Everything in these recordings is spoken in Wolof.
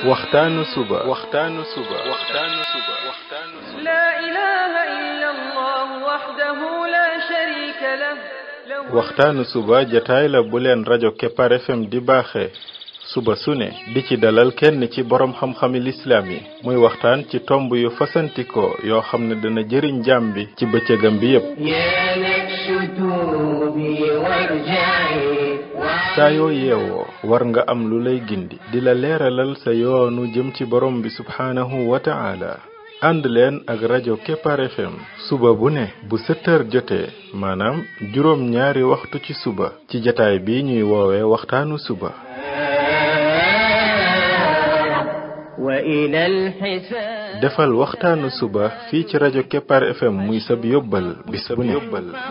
waxtaanu suba لا إله إلا الله وحده لا شريك له waxtaanu suba jataay la bu leen rajo Kepar FM di baaxee suba su ne di ci dalal kenn ci borom xam-xami lislaam yi muy waxtaan ci tomb yu fasantikoo yoo xam ne dana jëriñ jaam bi ci bëccëgam bi yépp saa yoo yeewoo war nga am lu lay gindi di la leeralal sa yoonu jëm ci borom bi subhaanahu wa ta'ala ànd leen ak rajo Kepar FM suba bu ne bu 7h jotee maanaam juróom ñaari waxtu ci suba ci jataay bi ñuy woowee waxtaanu suba defal waxtaanu suba fii ci rajo Kepar FM muy sab yóbbal bis bu ne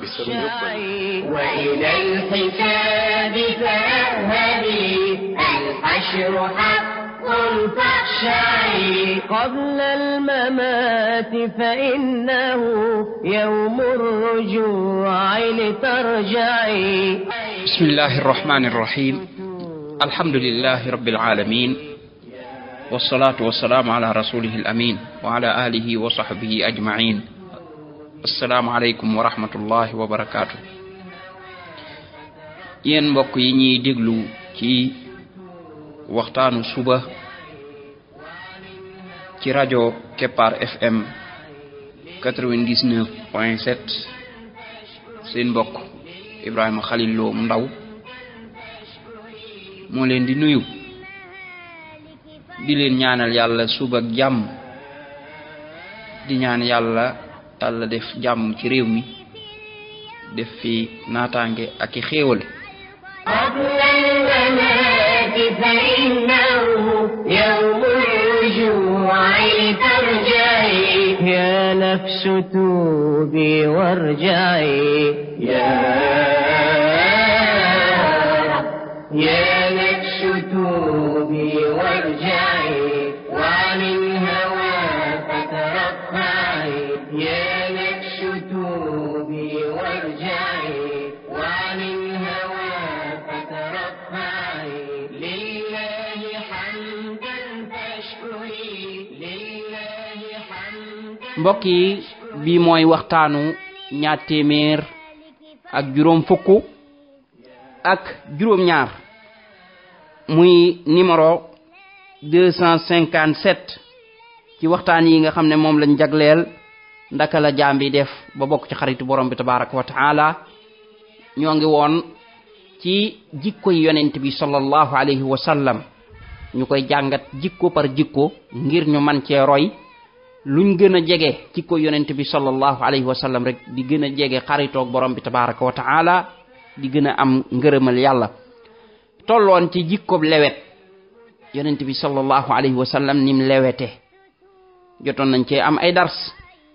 قبل الممات فإنه يوم الرجوع لترجعي بسم الله الرحمن الرحيم الحمد لله رب العالمين والصلاة والسلام على رسوله الأمين وعلى آله وصحبه أجمعين السلام عليكم ورحمة الله وبركاته yéen mbokk yi ñuy déglu ci waxtaanu suba ci rajo Kepar FM 99.7 seen mbokk Ibrahima Khalil Lo Ndaw moo leen di nuyu di leen ñaanal yàlla suba ak jàmm di ñaan yàlla Yàlla def jàmm ci réew mi def fi naataange ak i xéewal فإنه يوم الرجوع لترجعي يا نفس توبي وارجعي يا نفس توبي وارجعي وعن الهوى فترفعي يا نفس توبي وارجعي وعن الهوى فترفعي لله حمدا فاشكري لله حمدا mbokk yi bi mooy waxtaanu ñaar téeméer ak juróom fukk ak juróom ñaar muy numéro 257 ci waxtaan yi nga xam ne moom lañ jagleel ndaka la jaam bi def ba bokk ci xaritu borom bi tabaraka wa taala ñoo ngi woon ci jikko yi yonent bi sallallahu alayhi wa sallam ñu koy jàngat jikko par jikko ngir ñu man cee roy luñ gën a jege jikko yonent bi sallallahu alayhi wa sallam rek di gën a jege xaritoog borom bi tabaraka wa taala di gën a am ngërëmal yàlla tolloon ci jikkob lewet yonent bi sallallahu alayhi wa sallam nim lewete jotoon nañ cee am ay dars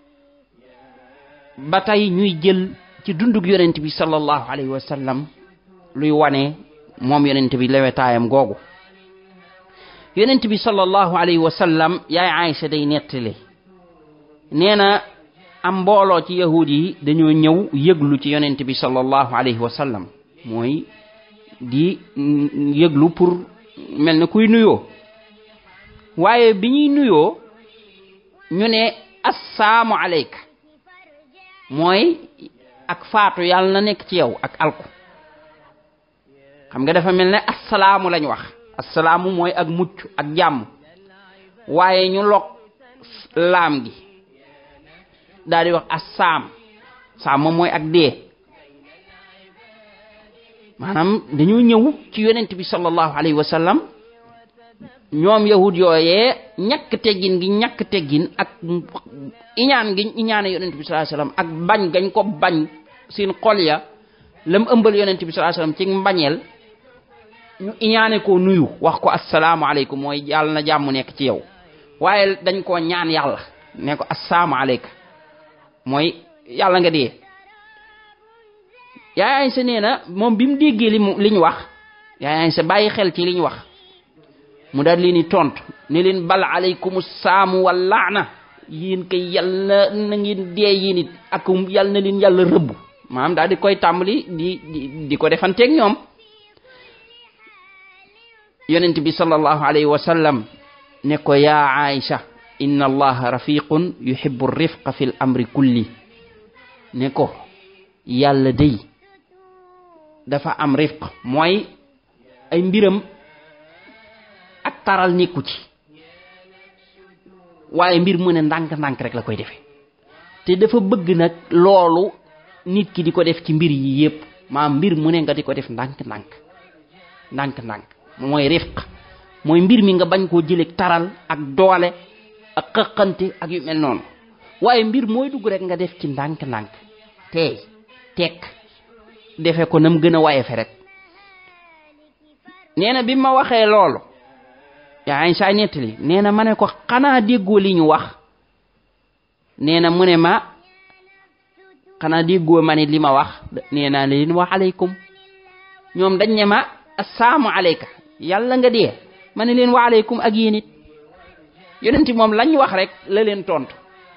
ba tey ñuy jël ci dundug yonent bi sallallahu alayhi wa sallam luy wane moom yonent bi lewetaayam googu yonent bi sallallahu alayhi wa sallam yaay Aïcha day nettali nee na am mbooloo ci yahud yi dañoo ñëw yëglu ci yonent bi sallallahu alayhi wa sallam mooy di yëglu pour mel na kuy nuyoo waaye bi ñuy nuyoo ñu ne assalaamu alayka mooy ak faatu yàlla na nekk ci yow ak alku xam nga dafa mel ne assalaamu lañ wax assalaamu mooy ak mucc ak jàmm waaye ñu lok laam gi daal di wax assaam saam moom mooy ak dee maanaam dañoo ñëw ci yonent bi sallallahu alayhi wa sallam ñoom yahud yooyee ñàkk teggin ak iñaan giñ iñaane yonent bi sallallahu alayhi wa sallam ak bañ gañ ko bañ seen xol ya lam ëmbal yonent bi sallallahu alayhi wa sallam ci mbañeel ñu iñaane ko nuyu wax ko assalaamu alaykum mooy yàlla na jàmm nekk ci yow waaye dañ koo ñaan yàlla ne ko assalaamu alayka mooy yàlla nga dee yaay Aysa nee na moom bi mu déggee li ñu wax yaay Aysa bàyyi xel ci li ñu wax mu daal leen di tontu ne leen bal alaykumu saamu wal laana yéen kay yàlla na ngeen dee yéen it ak yàlla na leen yàlla rëbb maanaam daal di koy tàmbali di ko defanteeg ñoom yonent bi sallallahu alayhi wa sallam ne ko yaa Aïcha inna allaha rafiqun yuhibbu rifqa fil amri kulli ne ko yàlla day dafa am rifq mooy ay mbiram ak taral nekku ci waaye mbir mu ne ndànk-ndànk rek la koy defee te dafa bëgg nag loolu nit ki di ko def ci mbir yi yépp maam mbir mu ne nga di ko def ndànk-ndànk ndànk-ndànk mooy rifq mooy mbir mi nga bañ koo jëlee taral ak doole ak xëqante ak yu mel noonu waaye mbir mooy dugg rek nga def ci ndànk-ndànk teey tekk defe ko nam gën a wayefe rek nee na bi ma waxee loolu yaa Aïcha nettali nee na ma ne ko xanaa déggoo li ñu wax nee na mu ne ma xanaa déggoo ma ne li ma wax nee naa leen wa aleykum ñoom dañ ne ma assalaamu aleyka yàlla nga dee ma ne leen wa aleykum ak yéen it yonenti moom lañ wax rek la leen tontu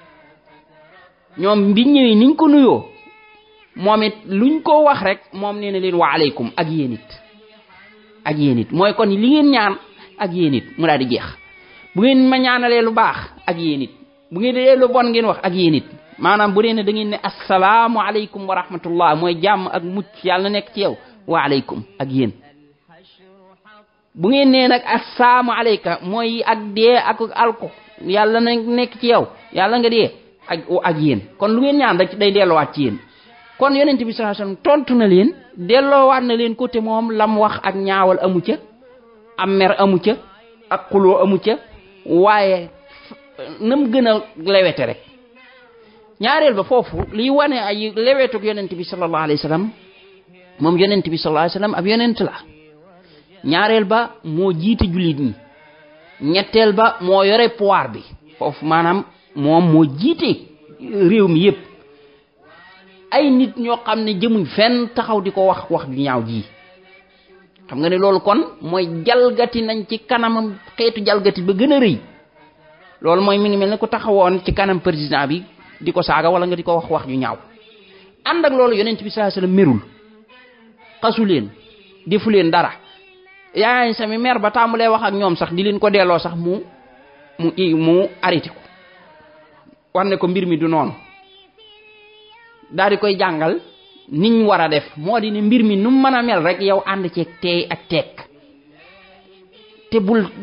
ñoom bi ñëwee niñ ko nuyoo moom it luñ ko wax rek moom nee na leen wa aleykum ak yéen it mooy kon li ngeen ñaan ak yéen it mu daal di jeex bu ngeen ma ñaanalee lu baax ak yéen it bu ngeen dee lu bon ngeen wax ak yéen it maanaam bu dee ne da ngeen ne assalaamu aleykum wa rahmatullah mooy jàmm ak mucc yàlla na nekk ci yow wa aleykum ak yéen bu ngeen nee nag assalaamu aleyka mooy ak dee ak alko yàlla na nekk ci yow yàlla nga dee ak yéen kon lu ngeen ñaan rek day delloowaat ci yéen kon yonent bi sallallahu alayhi wasallam tontu na leen delloowaat na leen côté moom lam wax ak ñaawal amu ca am mer amu ca ak xuloo amu ca waaye nam gën a lewete rek ñaareel ba foofu liy wane ay lewetuk yonent bi sallallahu alayhi wasallam moom yonent bi sallallahu alayhi wasallam ab yonent la ñaareel ba moo jiite jullit ñi ñetteel ba moo yore pouvoir bi foofu maanaam moom moo jiite réew mi yépp ay nit ñoo xam ne jëmuñ fenn taxaw di ko wax ju ñaaw ji xam nga ne loolu kon mooy jalgati nañ ci kanamam xeetu jalgati ba gën a rëy loolu mooy mi ngi mel ne ku taxawoon ci kanam président bi di ko saaga wala nga di ko wax ju ñaaw ànd ak loolu yonent bi sallallahu alayhi wasallam merul xasu leen defu leen dara yaa sami mer ba tàmbalee wax ak ñoom sax di leen ko delloo sax mu arrêté ko war ne ko mbir mi du noonu daal di koy jàngal niñ war a def moo di ne mbir mi nu mën a mel rek yow ànd ceeg teey ak tekk te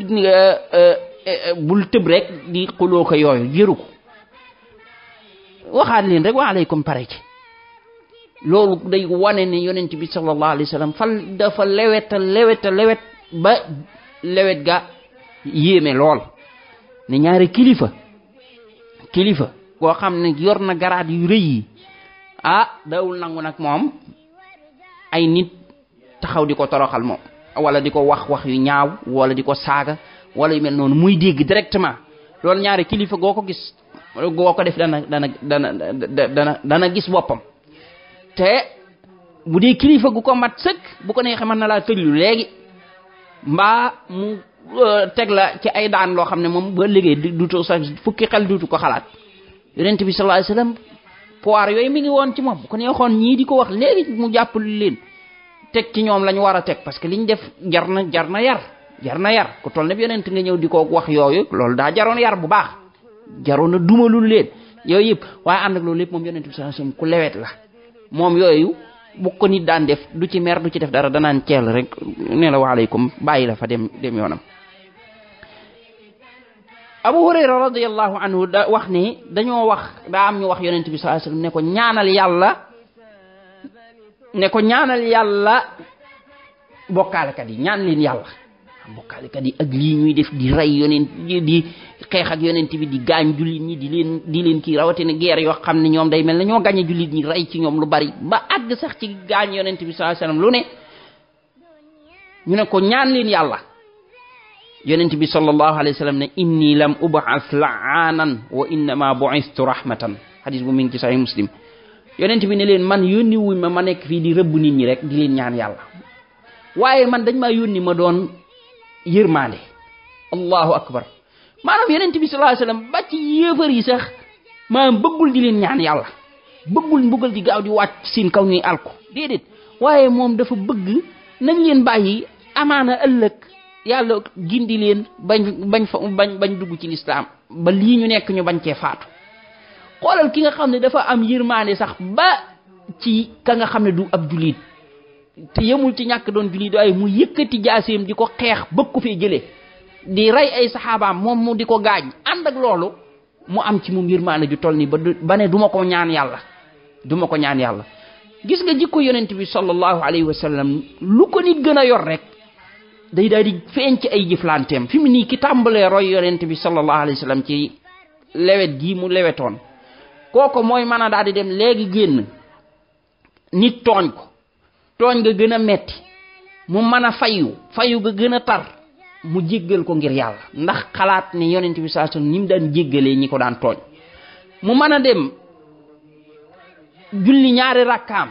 bul tëb rek di xuloo ko yooyu jëru ko waxaat leen rek wa aleykum pare ci loolu day wane ne yonent bi sallallahu alayhi wasallam fal dafa lewet ba lewet ga yéeme lool ne ñaari kilifa koo xam ne yor na garaat yu rëy yi dawul nangu nag moom ay nit taxaw di ko toroxal moom wala di ko wax yu ñaaw wala di ko saaga wala yu mel noonu muy dégg directement loolu ñaari kilifa goo ko gis goo ko def dana gis boppam te bu dee kilifa gu ko mat sëkk bu ko neexee mën na laa tëjlu léegi mbaa mu teg la ci ay daan loo xam ne moom ba liggéey dutu sax fukki xel dutu ko xalaat yonent bi sallallahu alayhi wasallam pouvoir yooyu mi ngi woon ci moom bu ko neexoon ñii di ko wax léegi mu jàppal leen teg ci ñoom lañu war a teg parce que liñ def jar na yar ku toll ne yonent nga ñëw di ko wax yooyu loolu daa jaroon yar bu baax jaroon na dumalul leen yooyu yëpp waaye ànd ak loolu lépp moom yonent bi sallallahu alayhi wasallam ku lewet la moom yooyu bu ko nit daan def du ci mer du ci def dara danaan ceel rek ne la waaleykum bàyyi la fa dem yoonam. Abu Hurayra radiyallahu anhu da wax ne daa am ñu wax yonent bi sallallahu alayhi wasallam ne ko ñaanal yàlla bokkaalekat yi ñaan leen yàlla bokkaalekat yi ak lii ñuy def di rey yonent di xeex ak yonent bi di gaañ jullit ñi di leen kii rawatina guerre yoo xam ne ñoom day mel ne ñoo gaañe jullit ñi rey ci ñoom lu bari ba àgg sax ci gaañ yonent bi sallallahu alayhi wasallam lu ne ñu ne ko ñaan leen yàlla yonent bi sallallahu alayhi wasallam ne inni lam ub'ath la'anan wa innama bu'istu rahmatan hadis bu mi ngi ci sahih Muslim yonent bi ne leen man yónni wuñ ma nekk fii di rëbb nit ñi rek di leen ñaan yàlla waaye man dañ maa yónni ma doon yërmaande allahu akbar maanaam yonent bi sallallahu alayhi wasallam ba ci yéefar yi sax maanaam bëggul di leen ñaan yàlla bëggul mbugal di gaaw di wàcc seen kaw ñuy alko déedéet waaye moom dafa bëgg nañ leen bàyyi amaana ëllëg yàlla gindi leen bañ dugg ci lislaam ba lii ñu nekk ñu bañ cee faatu. xoolal ki nga xam ne dafa am yërmaande sax ba ci ka nga xam ne du ab julit te yemul ci ñàkk doon julit waaye mu yëkkati jaaseem di ko xeex bëgg ko fee jëlee di rey ay saxaabaam moom mu di ko gaañ ànd ak loolu mu am ci moom yërmaande ju toll nii ba ne du ma ko ñaan yàlla gis nga jikko yonent bi sallallahu alayhi wa sallam lu ko nit gën a yor rek day daal di feeñ ci ay jëflanteem fi mu nii ki tàmbalee roy yonent bi sallallahu alayhi wa sallam ci lewet gii mu lewetoon kooku mooy mën a daal di dem léegi génn nit tooñ ko tooñ nga gën a metti mu mën a fayu ga gën a tar mu jéggal ko ngir yàlla ndax xalaat ne yonent bi sallallahu alayhi wa sallam ni mu daan jéggalee ñi ko daan tooñ mu mën a dem julli ñaari rakkaam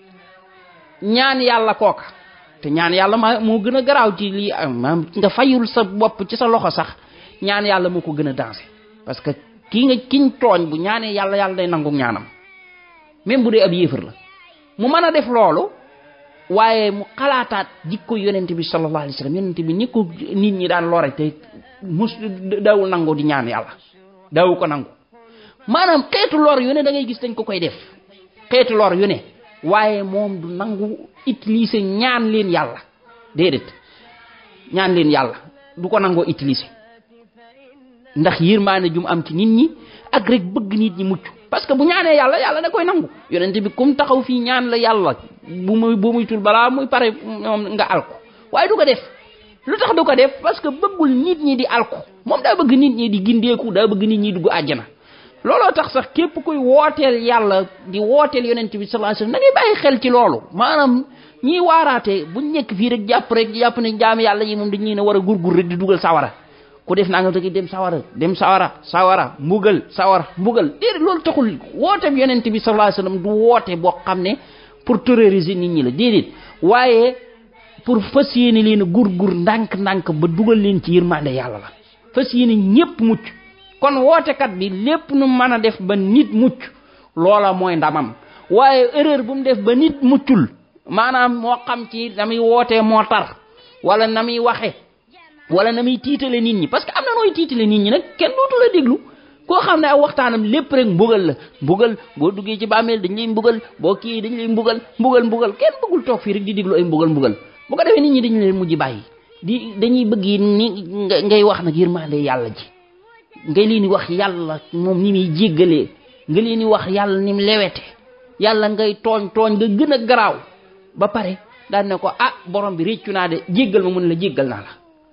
ñaan yàlla kooka te ñaan yàlla moo gën a garaaw ci lii nga fayul sa bopp ci sa loxo sax ñaan yàlla moo ko gën a dansé parce que kiñ tooñ bu ñaanee yàlla day nangu ñaanam même bu dee ab yéefar la mu mën a def loolu waaye mu xalaataat jikko yonent bi sallallahu alayhi wa sallam yonent bi ni ko nit ñi daan lore te daawul nangu di ñaan yàlla daawu ko nangu maanaam xeetu lor yu ne da ngay gis dañ ko koy def xeetu lor yu ne waaye moom du nangu utiliser ñaan leen yàlla déedéet ñaan leen yàlla du ko nangoo utiliser ndax yërmaane jum am ci nit ñi ak rek bëgg nit ñi mucc parce que bu ñaanee yàlla da koy nangu yonent bi kum taxaw fii ñaan la yàlla bu muy tul balaa muy pare moom nga alko waaye du ko def lu tax du ko def parce que bëggul nit ñi di alko moom daa bëgg nit ñi di gindeeku daa bëgg nit ñi dugg àjjana looloo tax sax képp kuy wooteel yàlla di wooteel yonent bi sallallahu alayhi wasallam da ngay bàyyi xel ci loolu maanaam ñiy waaraatee buñ nekk fii rek jàpp ne jaam yàlla yi moom dañ leen a war a gurgur rek di dugal sawara ku def naa nga tëgg dem sawara mbugal déedéet loolu taxul wooteem yonent bi sallallahu alayhi wasallam du woote boo xam ne pour terroriser nit ñi la déedéet waaye pour fas yéene leen a gurgur ndànk ba dugal leen ci yërmande yàlla la fas yéene ñépp mucc kon wootekat bi lépp nu mën a def ba nit mucc loola mooy ndamam waaye erreur bu mu def ba nit muccul maanaam moo xam ci na muy wootee moo tar wala na muy waxe wala na muy tiitale nit ñi parce que am na nooy tiitale nit ñi nag kenn dootu la déglu koo xam ne ay waxtaanam lépp rek mbugal boo duggee ci bàmmeel dañ lay mbugal boo kii dañ lay mbugal kenn bëggul toog fii rek di déglu ay mbugal bu ko defee nit ñi dañu leen mujj bàyyi dañuy bëgg yi ni ngay wax nag yërmande yàlla ji nga leen di wax yàlla moom ni muy jéggalee nga leen di wax yàlla ni mu lewete yàlla ngay tooñ nga gën a garaaw ba pare daan ne ko borom bi réccu naa de jéggal ma mun la jéggal naa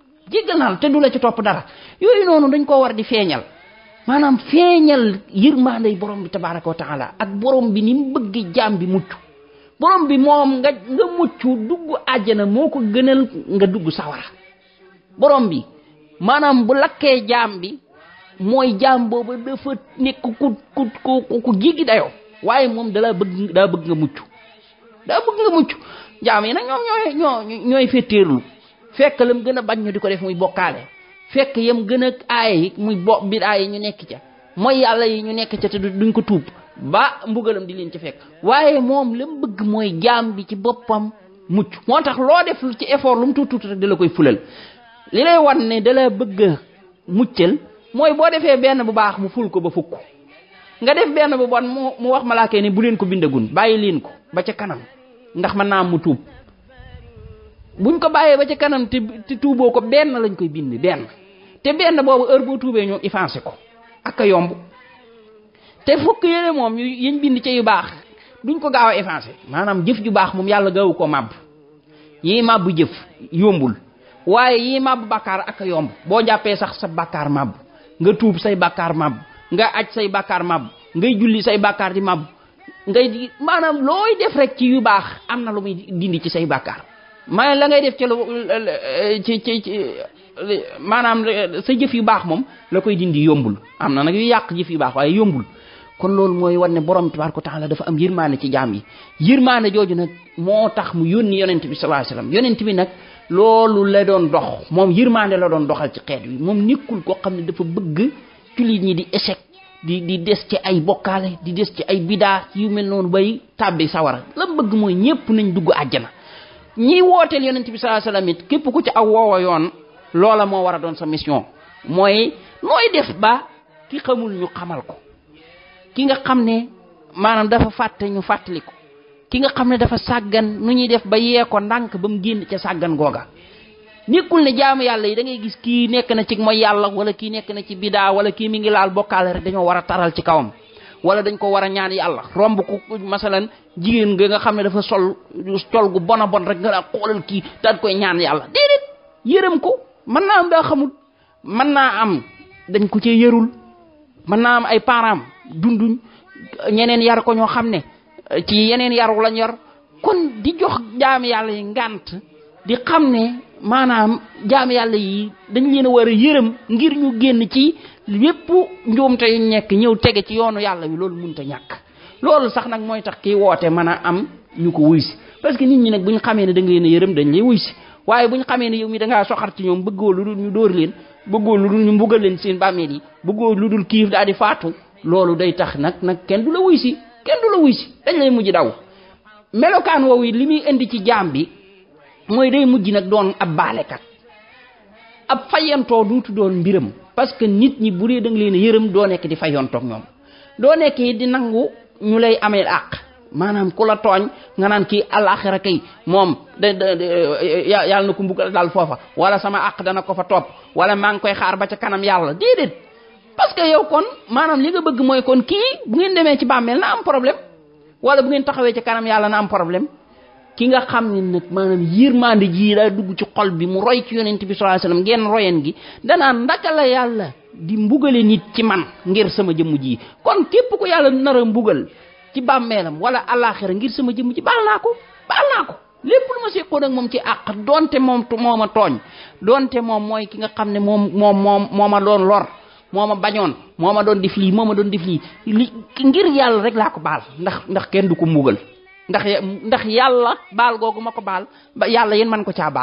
la te du la ci topp dara yooyu noonu dañ koo war di feeñal maanaam feeñal yërmande borom bi tabaraka wa taala ak borom bi ni mu bëgg jaam bi mucc borom bi moom nga mucc dugg àjjana moo ko gënal nga dugg sawara borom bi maanaam bu lakkee jaam bi mooy jaam boobu dafa nekk ku jéggi dayoo waaye moom daa bëgg nga mucc jaam yi nag ñoom ñooy fetteerlu fekk lam gën a bañ ñu di ko def muy bokkaale fekk yam gën a aaye muy bidaa yi ñu nekk ca mooy yàlla yi ñu nekk ca te duñ ko tuub ba mbugalam di leen ci fekk waaye moom lam bëgg mooy jaam bi ci boppam mucc moo tax loo def ci effort lu mu tuuti rek da la koy fulal li lay wan ne da la bëgg a muccal mooy boo defee benn bu baax mu ful ko ba fukk nga def benn bu bon mu wax malaaka ne bu leen ko bindagun bàyyi leen ko ba ca kanam ndax mën naa mu tuub buñ ko bàyyee ba ca kanam te tuuboo ko benn lañ koy bind benn te benn boobu heure boo tuubee ñoo effacé ko ak a yomb te fukk yére moom yiñ bind ca yu baax duñ ko gaaw a effacé maanaam jëf ju baax moom yàlla gaawu ko màbb yi màbb jëf yombul waaye yi màbb bàkkaar ak a yomb boo jàppee sax sa bàkkaar màbb nga tuub say bàkkaar màbb nga aj say bàkkaar màbb ngay julli say bàkkaar di màbb ngay maanaam looy def rek ci yu baax am na lu muy dindi ci say bàkkaar maanaam la ngay def ci maanaam sa jëf yu baax moom la koy dindi yombul am na nag yu yàq jëf yu baax waaye yombul kon loolu mooy wan ne borom tabaaraka wa taala dafa am yërmaane ci jaam yi yërmaane jooju nag moo tax mu yónni yonent bi sallallahu alayhi wasallam yonent bi nag loolu la doon dox moom yërmaane la doon doxal ci xeet wi moom nekkul koo xam ne dafa bëgg jullit ñi di échec di des ci ay bokkaale di des ci ay bidaa yu mel noonu bay tàbbi sawara la bëgg mooy ñépp nañ dugg àjjana ñiy wooteel yonent bi sallallahu alayhi wasallam it képp ku ci aw woowa yoon loola moo war a doon sa mission mooy nooy def ba ki xamul ñu xamal ko ki nga xam ne maanaam dafa fàtte ñu fàttali ko ki nga xam ne dafa sàggan nu ñuy def ba yee ko ndànk ba mu génn ca sàggan googa nekkul ne jaamu yàlla yi da ngay gis kii nekk na ci mooy yàlla wala kii nekk na ci bidaa wala kii mi ngi laal bokkaale rek dañoo war a taral ci kawam wala dañ ko war a ñaan yàlla romb ko masalan jigéen nga xam ne dafa sol gu bon a bon rek nga daa xoolal kii daal koy ñaan yàlla déedéet yërëm ko mën naa am daa xamul mën naa am dañ ko cee yërul mën naa am ay parents dunduñ ñeneen yar ko ñoo xam ne ci yeneen yaru lañ yor kon di jox jaam yàlla yi ngant di xam ne maanaam jaam yàlla yi dañ leen a war a yërëm ngir ñu génn ci lépp njuumte yu nekk ñëw tege ci yoonu yàlla wi loolu mënut a ñàkk loolu sax nag mooy tax kii woote mën a am ñu ko wuy si parce que nit ñi nag bu ñu xamee ne da nga leen a yërëm dañ lay wuy si waaye bu ñu xamee ne yow mi da ngaa soxar ci ñoom bëggoo lu dul ñu dóor leen bëggoo lu dul ñu mbugal leen seen bàmmeel yi bëggoo lu dul kiif daal di faatu loolu day tax nag kenn du la wuy si dañ lay mujj daw melokaan woowu li muy indi ci jaam bi mooy day mujj nag doon ab baalekat ab fayantoo duutu doon mbiram parce que nit ñi bu dee da nga leen a yërëm doo nekk di fayantoog ñoom doo nekk di nangu ñu lay amee àq maanaam ku la tooñ nga naan kii àllaaxira kay moom yàlla na ko mbugal daal foofa wala sama àq dana ko fa topp wala maa ngi koy xaar ba ca kanam yàlla déedéet parce que yow kon maanaam li nga bëgg mooy kon kii bu ngeen demee ci bàmmeel na am problème wala bu ngeen taxawee ci kanam yàlla na am problème ki nga xam ne nag maanaam yërmande ji daa dugg ci xol bi mu roy ci yonent bi sallallahu alayhi wasallam ngeen royen gi danaan ndaka la yàlla di mbugale nit ci man ngir sama jëmm ji kon képp ko yàlla nar a mbugal ci bàmmeelam wala alaxira ngir sama jëmm ji baal naa ko lépp lu ma seqoon ak moom ci àq donte moom moo ma tooñ donte moom mooy ki nga xam ne moo ma doon lor moo ma bañoon moo ma doon def lii li ngir yàlla rek laa ko baal ndax kenn du ko mbugal ndax yàlla baal googu ma ko baal ba yàlla yéen man ko caa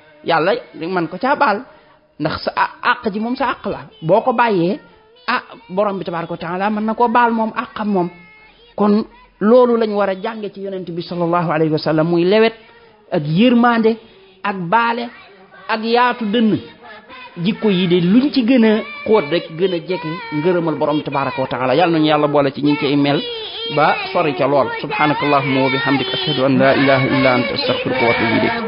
baal ndax sa àq ji moom sa àq la boo ko bàyyee borom bi tabaaraka wa taala mën na koo baal moom àqam moom kon loolu lañ war a jànge ci yonent bi sallallahu alayhi wa sallam muy lewet ak yërmande ak baale ak yaatu dënn jikko yi de luñ ci gën a xóot rek gën a jege ngërëmal borom bi tabaaraka wa taala yàlla nañu yàlla boole ci ñi ngi cay mel ba sori ca lool subhanaka allahumma wa bihamdika ashhadu an la ilaha illa anta astaghfiruka wa atubu ilayk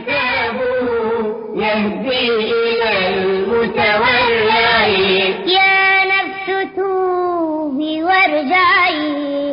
يهدي إلى المتولي يا نفس توبي وارجعي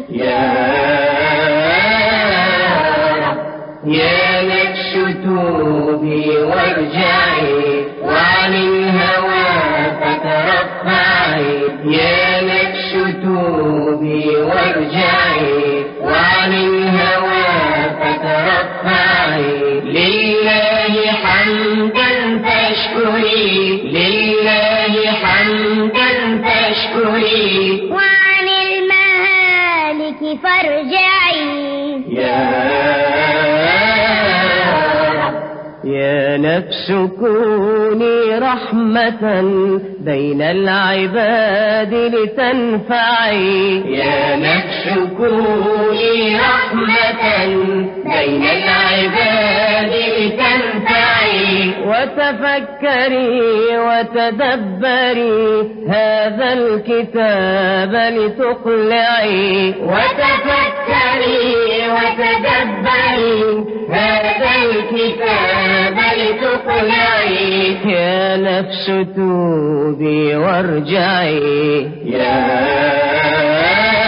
يا نفس توبي وارجعي وعن الهوى فترفعي يا نفس توبي وارجعي وعن الهوى فترفعي لله حمدا فاشكري لله حمدا فاشكري وعن المهالك فارجعي يا نفس كوني رحمة بين العباد لتنفعي يا نفس كوني رحمة بين العباد لتنفعي وتفكري وتدبري هذا الكتاب لتقلعي وتفكري وتدبري هذا الكتاب لتقلعي يا نفس توبي وارجعي